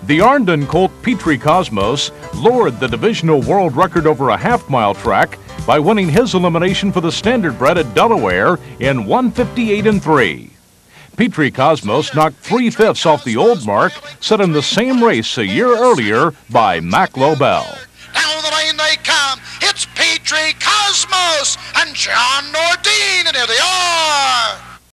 The Arndon colt PETRI Cosmos lowered the divisional world record over a half-mile track by winning his elimination for the Standardbred at Delaware in 1:58.3. PETRI Cosmos knocked 3/5 off the old mark set in the same race a year earlier by Mac Lobel. Down the lane they come. It's PETRI Cosmos and John Nordine, and here they are.